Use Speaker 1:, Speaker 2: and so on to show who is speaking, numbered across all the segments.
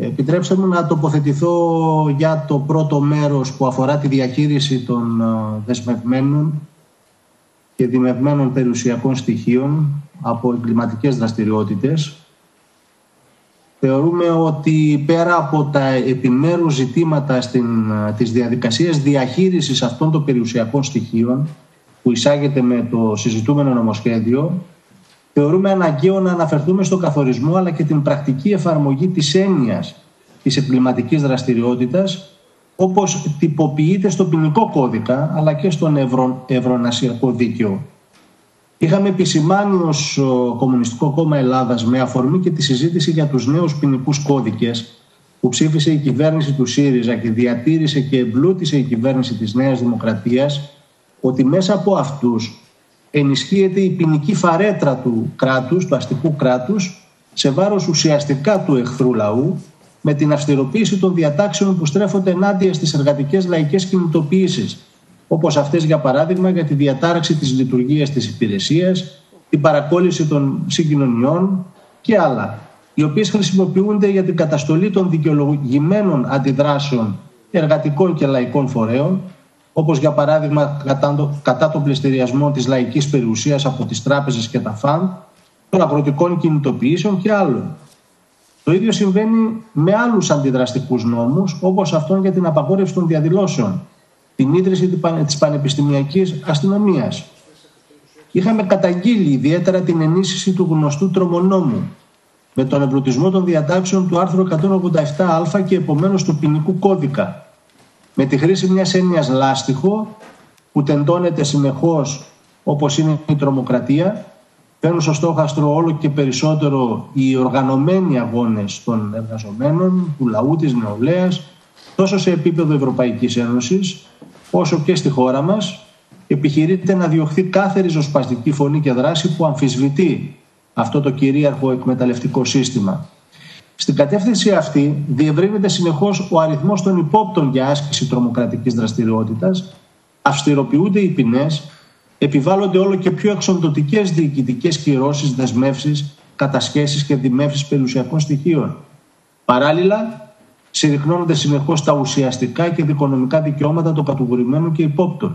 Speaker 1: Επιτρέψτε μου να τοποθετηθώ για το πρώτο μέρος που αφορά τη διαχείριση των δεσμευμένων και δημευμένων περιουσιακών στοιχείων από εγκληματικές δραστηριότητες. Θεωρούμε ότι πέρα από τα επιμέρους ζητήματα της διαδικασίας διαχείρισης αυτών των περιουσιακών στοιχείων που εισάγεται με το συζητούμενο νομοσχέδιο, θεωρούμε αναγκαίο να αναφερθούμε στον καθορισμό αλλά και την πρακτική εφαρμογή της έννοιας της εγκληματικής δραστηριότητας όπως τυποποιείται στο ποινικό κώδικα αλλά και στον ευρωενωσιακό δίκαιο. Είχαμε επισημάνει ως Κομμουνιστικό Κόμμα Ελλάδας με αφορμή και τη συζήτηση για τους νέους ποινικούς κώδικες που ψήφισε η κυβέρνηση του ΣΥΡΙΖΑ και διατήρησε και εμπλούτησε η κυβέρνηση της Νέας Δημοκρατίας, ότι μέσα από αυτούς ενισχύεται η ποινική φαρέτρα του κράτους, του αστικού κράτους, σε βάρος ουσιαστικά του εχθρού λαού, με την αυστηροποίηση των διατάξεων που στρέφονται ενάντια στις εργατικές λαϊκές κινητοποιήσεις, όπως αυτές για παράδειγμα για τη διατάραξη της λειτουργίας της υπηρεσίας, την παρακόλληση των συγκοινωνιών και άλλα, οι οποίες χρησιμοποιούνται για την καταστολή των δικαιολογημένων αντιδράσεων εργατικών και λαϊκών φορέων, όπως για παράδειγμα κατά τον πληστηριασμό της λαϊκής περιουσίας από τις τράπεζες και τα φαντ, των αγροτικών κινητοποιήσεων και άλλων. Το ίδιο συμβαίνει με άλλους αντιδραστικούς νόμους, όπως αυτόν για την απαγόρευση των διαδηλώσεων, την ίδρυση της πανεπιστημιακής αστυνομίας. Είχαμε καταγγείλει ιδιαίτερα την ενίσχυση του γνωστού τρομονόμου, με τον εμπλουτισμό των διατάξεων του άρθρου 187α και επομένως του ποινικού κώδικα, με τη χρήση μιας έννοιας λάστιχο που τεντώνεται συνεχώς όπως είναι η τρομοκρατία. Παίρνουν στο στόχαστρο όλο και περισσότερο οι οργανωμένοι αγώνες των εργαζομένων, του λαού, της νεολαίας, τόσο σε επίπεδο Ευρωπαϊκής Ένωσης, όσο και στη χώρα μας. Επιχειρείται να διωχθεί κάθε ριζοσπαστική φωνή και δράση που αμφισβητεί αυτό το κυρίαρχο εκμεταλλευτικό σύστημα. Στην κατεύθυνση αυτή διευρύνεται συνεχώς ο αριθμός των υπόπτων για άσκηση τρομοκρατικής δραστηριότητας, αυστηροποιούνται οι ποινές, επιβάλλονται όλο και πιο εξοντωτικές διοικητικές κυρώσεις, δεσμεύσεις, κατασχέσεις και δημεύσεις περιουσιακών στοιχείων. Παράλληλα, συρρυκνώνονται συνεχώς τα ουσιαστικά και δικονομικά δικαιώματα των κατηγορουμένων και υπόπτων.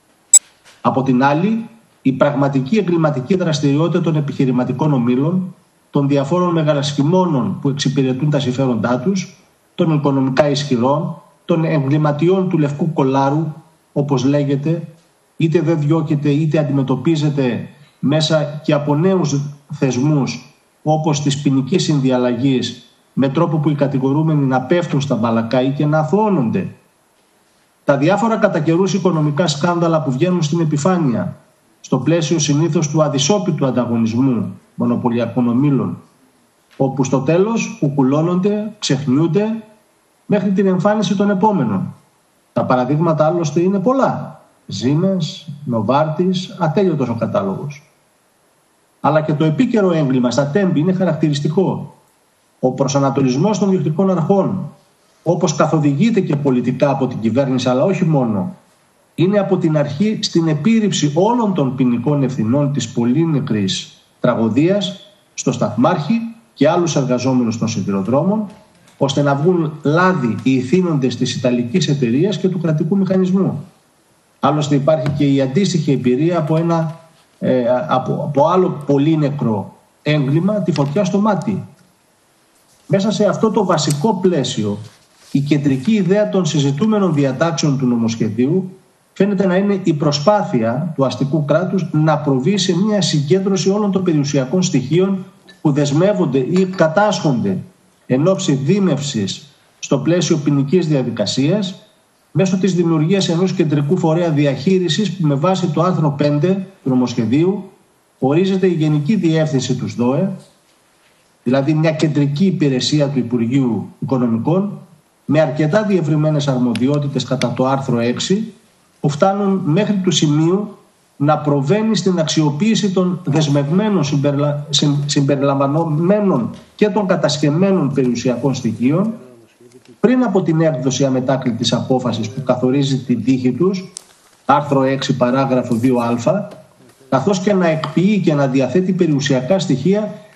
Speaker 1: Από την άλλη, η πραγματική εγκληματική δραστηριότητα των επιχειρηματικών ομίλων, των διαφόρων μεγαλασχημόνων που εξυπηρετούν τα συμφέροντά τους, των οικονομικά ισχυρών, των εγκληματιών του λευκού κολάρου, όπως λέγεται, είτε δεν διώκεται είτε αντιμετωπίζεται μέσα και από νέους θεσμούς όπως της ποινικής συνδιαλλαγής, με τρόπο που οι κατηγορούμενοι να πέφτουν στα μπαλακά και να αθωώνονται. Τα διάφορα κατά καιρούς οικονομικά σκάνδαλα που βγαίνουν στην επιφάνεια, στο πλαίσιο συνήθως του αδυσόπιτου ανταγωνισμού μονοπωλιακών ομίλων, όπου στο τέλος κουκουλώνονται, ξεχνιούνται μέχρι την εμφάνιση των επόμενων. Τα παραδείγματα άλλωστε είναι πολλά. Ζήμες, Νοβάρτης, ατέλειωτος ο κατάλογος. Αλλά και το επίκαιρο έγκλημα στα τέμπη είναι χαρακτηριστικό. Ο προσανατολισμός των διοικητικών αρχών, όπως καθοδηγείται και πολιτικά από την κυβέρνηση, αλλά όχι μόνο, είναι από την αρχή στην επίρρηψη όλων των ποινικών ευθυνών της πολύ νεκρής τραγωδίας στο Σταθμάρχη και άλλους εργαζόμενους των σιδηροδρόμων, ώστε να βγουν λάδι οι ηθήνοντες της Ιταλικής εταιρείας και του κρατικού μηχανισμού. Άλλωστε υπάρχει και η αντίστοιχη εμπειρία από άλλο πολύ νεκρό έγκλημα, τη φωτιά στο μάτι. Μέσα σε αυτό το βασικό πλαίσιο, η κεντρική ιδέα των συζητούμενων διατάξεων του νομοσχεδίου φαίνεται να είναι η προσπάθεια του αστικού κράτους να προβεί σε μια συγκέντρωση όλων των περιουσιακών στοιχείων που δεσμεύονται ή κατάσχονται εν ώψη δίμευσης στο πλαίσιο ποινικής διαδικασίας, μέσω της δημιουργίας ενός κεντρικού φορέα διαχείρισης που με βάση το άρθρο 5 του νομοσχεδίου ορίζεται η Γενική Διεύθυνση του ΣΔΟΕ, δηλαδή μια κεντρική υπηρεσία του Υπουργείου Οικονομικών, με αρκετά διευρυμένες αρμοδιότητες κατά το άρθρο 6, που φτάνουν μέχρι του σημείου να προβαίνει στην αξιοποίηση των δεσμευμένων συμπεριλαμβανομένων και των κατασχεμένων περιουσιακών στοιχείων πριν από την έκδοση αμετάκλητης απόφασης που καθορίζει την τύχη τους, άρθρο 6 παράγραφο 2α, καθώς και να εκποιεί και να διαθέτει περιουσιακά στοιχεία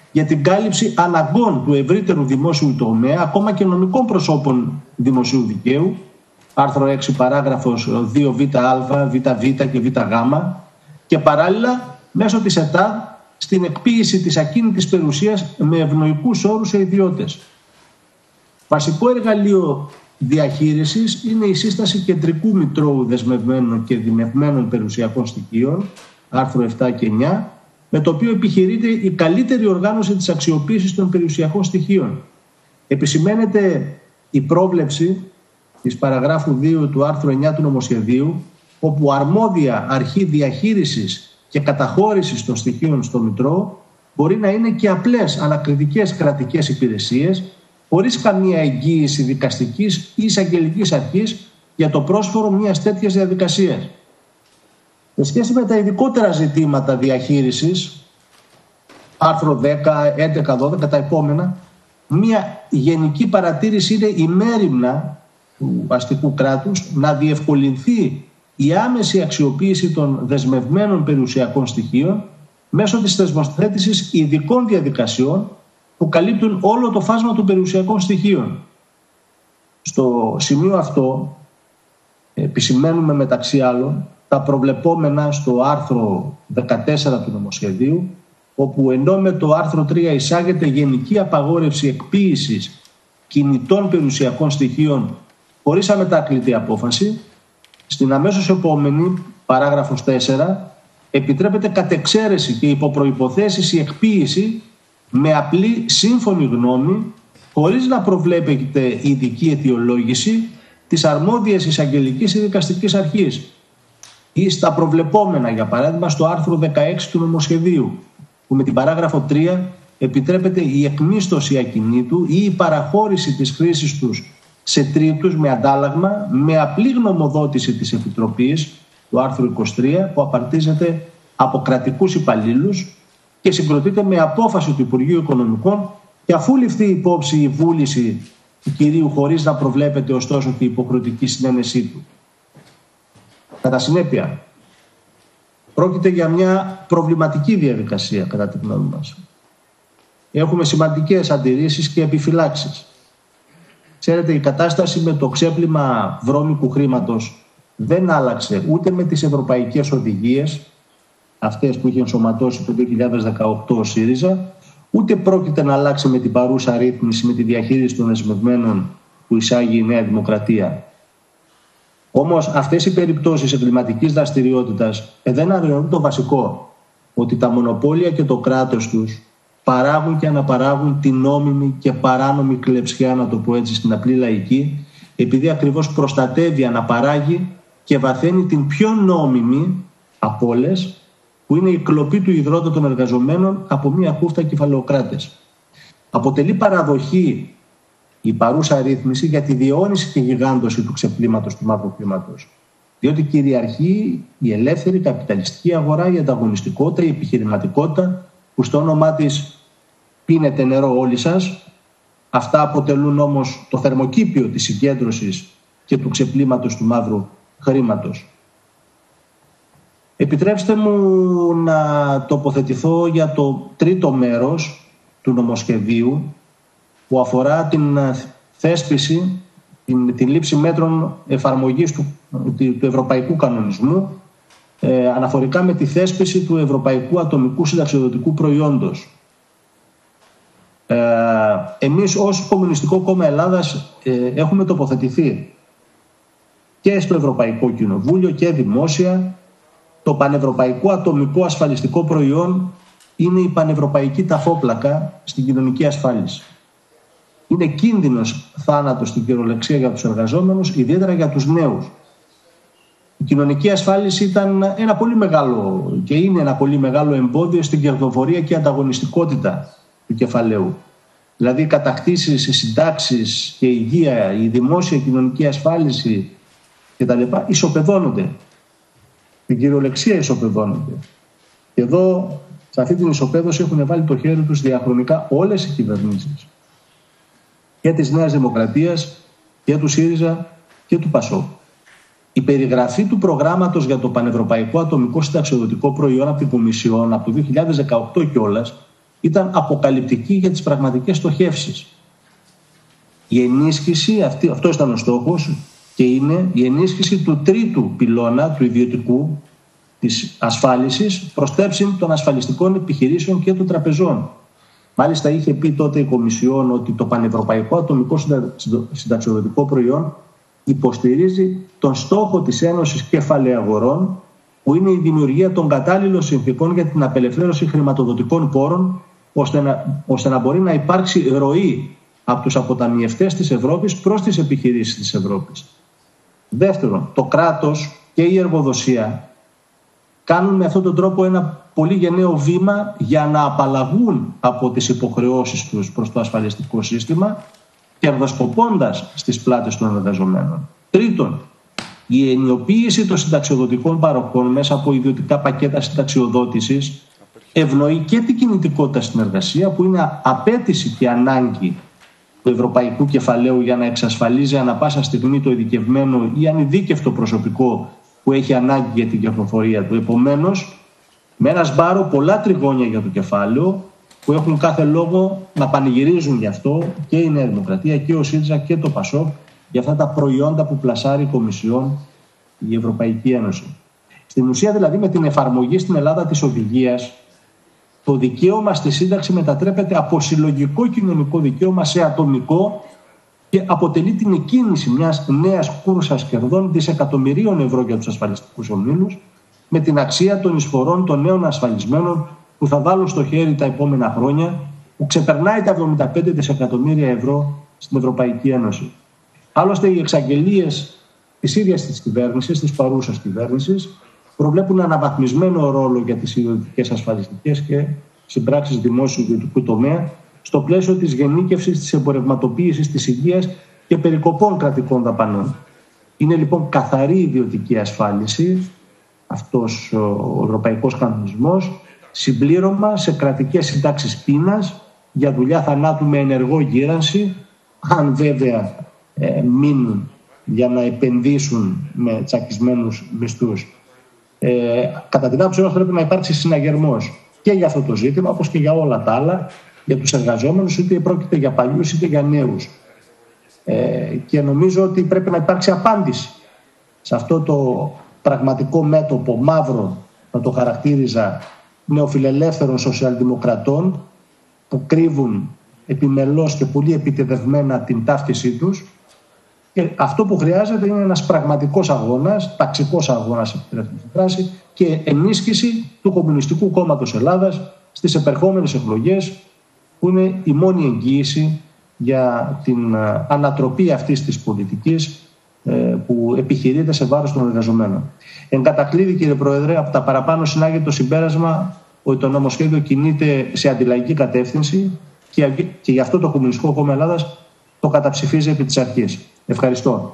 Speaker 1: για την κάλυψη αναγκών του ευρύτερου δημόσιου τομέα, ακόμα και νομικών προσώπων δημοσίου δικαίου, άρθρο 6 παράγραφος 2βα, ββ και βγ, και παράλληλα μέσω της ΕΤΑΔ στην εκποίηση της ακίνητης περιουσίας με ευνοϊκούς όρους σε ιδιώτες. Βασικό εργαλείο διαχείρισης είναι η σύσταση κεντρικού μητρώου δεσμευμένων και δημευμένων περιουσιακών στοιχείων, άρθρο 7 και 9, με το οποίο επιχειρείται η καλύτερη οργάνωση της αξιοποίησης των περιουσιακών στοιχείων. Επισημαίνεται η πρόβλεψη της παραγράφου 2 του άρθρου 9 του νομοσχεδίου, όπου αρμόδια αρχή διαχείρισης και καταχώρησης των στοιχείων στο Μητρό μπορεί να είναι και απλές ανακριτικές κρατικές υπηρεσίες, χωρίς καμία εγγύηση δικαστικής ή εισαγγελικής αρχής για το πρόσφορο μιας τέτοιας διαδικασίας. Σε σχέση με τα ειδικότερα ζητήματα διαχείρισης, άρθρο 10, 11, 12, τα επόμενα, μια γενική παρατήρηση είναι η μέριμνα του αστικού κράτους να διευκολυνθεί η άμεση αξιοποίηση των δεσμευμένων περιουσιακών στοιχείων μέσω της θεσμοθέτησης ειδικών διαδικασιών που καλύπτουν όλο το φάσμα των περιουσιακών στοιχείων. Στο σημείο αυτό επισημαίνουμε μεταξύ άλλων τα προβλεπόμενα στο άρθρο 14 του νομοσχεδίου, όπου ενώ με το άρθρο 3 εισάγεται γενική απαγόρευση εκποίησης κινητών περιουσιακών στοιχείων χωρίς αμετάκλητη απόφαση, στην αμέσως επόμενη παράγραφος 4 επιτρέπεται κατ' εξαίρεση και υπό προϋποθέσεις η εκποίηση με απλή σύμφωνη γνώμη, χωρίς να προβλέπεται ειδική αιτιολόγηση της αρμόδιας εισαγγελικής ή δικαστικής αρχής, ή στα προβλεπόμενα, για παράδειγμα, στο άρθρο 16 του νομοσχεδίου, που με την παράγραφο 3 επιτρέπεται η εκμίσθωση ακινήτου ή η παραχώρηση της χρήσης τους σε τρίτους με αντάλλαγμα, με απλή γνωμοδότηση της Επιτροπής του άρθρου 23, που απαρτίζεται από κρατικούς υπαλλήλους και συγκροτείται με απόφαση του Υπουργείου Οικονομικών, και αφού ληφθεί υπόψη η βούληση του κυρίου, χωρίς να προβλέπεται ωστόσο και η υποχρεωτική συνένεσή του. Κατά συνέπεια, πρόκειται για μια προβληματική διαδικασία κατά τη γνώμη μας. Έχουμε σημαντικές αντιρρήσεις και επιφυλάξεις. Ξέρετε, η κατάσταση με το ξέπλυμα βρώμικου χρήματος δεν άλλαξε ούτε με τις ευρωπαϊκές οδηγίες, αυτές που είχε ενσωματώσει το 2018 ο ΣΥΡΙΖΑ, ούτε πρόκειται να αλλάξει με την παρούσα ρύθμιση με τη διαχείριση των δεσμευμένων που εισάγει η Νέα Δημοκρατία. Όμως αυτές οι περιπτώσεις εγκληματικής δραστηριότητας δεν αγνοούν το βασικό, ότι τα μονοπόλια και το κράτος τους παράγουν και αναπαράγουν την νόμιμη και παράνομη κλεψιά, να το πω έτσι στην απλή λαϊκή, επειδή ακριβώς προστατεύει, αναπαράγει και βαθαίνει την πιο νόμιμη από όλες, που είναι η κλοπή του ιδρώτα των εργαζομένων από μια χούφτα κεφαλαιοκράτες. Αποτελεί παραδοχή η παρούσα ρύθμιση για τη διαιώνιση και γιγάντωση του ξεπλήματος του μαύρου χρήματος. Διότι κυριαρχεί η ελεύθερη καπιταλιστική αγορά, η ανταγωνιστικότητα, η επιχειρηματικότητα, που στο όνομά της πίνετε νερό όλοι σας. Αυτά αποτελούν όμως το θερμοκήπιο της συγκέντρωσης και του ξεπλήματος του μαύρου χρήματος. Επιτρέψτε μου να τοποθετηθώ για το τρίτο μέρος του νομοσχεδίου, που αφορά την θέσπιση, την λήψη μέτρων εφαρμογής του ευρωπαϊκού κανονισμού αναφορικά με τη θέσπιση του ευρωπαϊκού ατομικού συνταξιοδοτικού προϊόντος. Εμείς ως Κομμουνιστικό Κόμμα Ελλάδας έχουμε τοποθετηθεί και στο Ευρωπαϊκό Κοινοβούλιο και δημόσια. Το πανευρωπαϊκό ατομικό ασφαλιστικό προϊόν είναι η πανευρωπαϊκή ταφόπλακα στην κοινωνική ασφάλιση. Είναι κίνδυνος θάνατος στην κυριολεξία για τους εργαζόμενους, ιδιαίτερα για τους νέους. Η κοινωνική ασφάλιση ήταν ένα πολύ μεγάλο και είναι ένα πολύ μεγάλο εμπόδιο στην κερδοφορία και ανταγωνιστικότητα του κεφαλαίου. Δηλαδή οι κατακτήσεις, οι συντάξεις και η υγεία, η δημόσια κοινωνική ασφάλιση κτλ. Ισοπεδώνονται. Την κυριολεξία ισοπεδώνονται. Και εδώ, σε αυτή την ισοπαίδωση, έχουν βάλει το χέρι τους διαχρονικά όλες οι κυβερνήσεις. Και της Νέας Δημοκρατίας και του ΣΥΡΙΖΑ και του ΠΑΣΟΚ. Η περιγραφή του προγράμματος για το πανευρωπαϊκό ατομικό συνταξιοδοτικό προϊόν από την Κομισιόν από το 2018 κιόλας ήταν αποκαλυπτική για τις πραγματικές στοχεύσεις. Η ενίσχυση, αυτό ήταν ο στόχος, και είναι η ενίσχυση του τρίτου πυλώνα, του ιδιωτικού, της ασφάλισης, προστέψη των ασφαλιστικών επιχειρήσεων και των τραπεζών. Μάλιστα είχε πει τότε η Κομισιόν ότι το πανευρωπαϊκό ατομικό συνταξιοδοτικό προϊόν υποστηρίζει τον στόχο της Ένωσης Κεφαλαιαγορών, που είναι η δημιουργία των κατάλληλων συνθηκών για την απελευθέρωση χρηματοδοτικών πόρων, ώστε να μπορεί να υπάρξει ροή από τους αποταμιευτές της Ευρώπης προς τις επιχειρήσεις της Ευρώπης. Δεύτερον, το κράτος και η εργοδοσία κάνουν με αυτόν τον τρόπο ένα πολύ γενναίο βήμα για να απαλλαγούν από τις υποχρεώσεις τους προς το ασφαλιστικό σύστημα, κερδοσκοπώντας στις πλάτες των εργαζομένων. Τρίτον, η ενιοποίηση των συνταξιοδοτικών παροχών μέσα από ιδιωτικά πακέτα συνταξιοδότησης ευνοεί και την κινητικότητα στην εργασία, που είναι απέτηση και ανάγκη του ευρωπαϊκού κεφαλαίου για να εξασφαλίζει ανα πάσα στιγμή το ειδικευμένο ή ανειδίκευτο προσωπικό που έχει ανάγκη για την κυκλοφορία του. Επομένως, με ένα σπάρο πολλά τριγώνια για το κεφάλαιο, που έχουν κάθε λόγο να πανηγυρίζουν γι' αυτό και η Νέα Δημοκρατία και ο ΣΥΡΙΖΑ και το ΠΑΣΟΚ, για αυτά τα προϊόντα που πλασάρει η Κομισιόν, η Ευρωπαϊκή Ένωση. Στην ουσία, δηλαδή, με την εφαρμογή στην Ελλάδα της οδηγίας, το δικαίωμα στη σύνταξη μετατρέπεται από συλλογικό κοινωνικό δικαίωμα σε ατομικό και αποτελεί την εκκίνηση μιας νέας κούρσας κερδών δισεκατομμυρίων ευρώ για τους ασφαλιστικούς ομίλους, με την αξία των εισφορών των νέων ασφαλισμένων που θα βάλουν στο χέρι τα επόμενα χρόνια, που ξεπερνάει τα 75 δισεκατομμύρια ευρώ στην Ευρωπαϊκή Ένωση. Άλλωστε, οι εξαγγελίες της ίδιας της κυβέρνησης, της παρούσας κυβέρνησης, προβλέπουν αναβαθμισμένο ρόλο για τις ιδιωτικές ασφαλιστικές και συμπράξεις δημόσιου ιδιωτικού τομέα στο πλαίσιο της γενίκευσης, της εμπορευματοποίησης της υγείας και περικοπών κρατικών δαπανών. Είναι λοιπόν καθαρή ιδιωτική ασφάλιση αυτός ο ευρωπαϊκός κανονισμός, συμπλήρωμα σε κρατικές συντάξεις πείνας για δουλειά θανάτου με ενεργό γύρανση, αν βέβαια μείνουν για να επενδύσουν με τσακισμένους μισθούς. Κατά την άποψή μας πρέπει να υπάρξει συναγερμός και για αυτό το ζήτημα, όπως και για όλα τα άλλα, για τους εργαζόμενους, είτε πρόκειται για παλιούς είτε για νέους. Και νομίζω ότι πρέπει να υπάρξει απάντηση σε αυτό το πραγματικό μέτωπο μαύρο, να το χαρακτήριζα, νεοφιλελεύθερων σοσιαλδημοκρατών που κρύβουν επιμελώς και πολύ επιτεδευμένα την ταύτισή τους. Και αυτό που χρειάζεται είναι ένας πραγματικός αγώνας, ταξικός αγώνας, επιτρέπετε τη φράση, και ενίσχυση του Κομμουνιστικού Κόμματος Ελλάδας στις επερχόμενες εκλογές, που είναι η μόνη εγγύηση για την ανατροπή αυτής της πολιτικής που επιχειρείται σε βάρος των εργαζομένων. Εν κατακλείδη, κύριε Πρόεδρε, από τα παραπάνω συνάγεται το συμπέρασμα ότι το νομοσχέδιο κινείται σε αντιλαϊκή κατεύθυνση και γι' αυτό το Κομμουνιστικό Κόμμα Ελλάδας το καταψηφίζει επί της αρχής. Ευχαριστώ.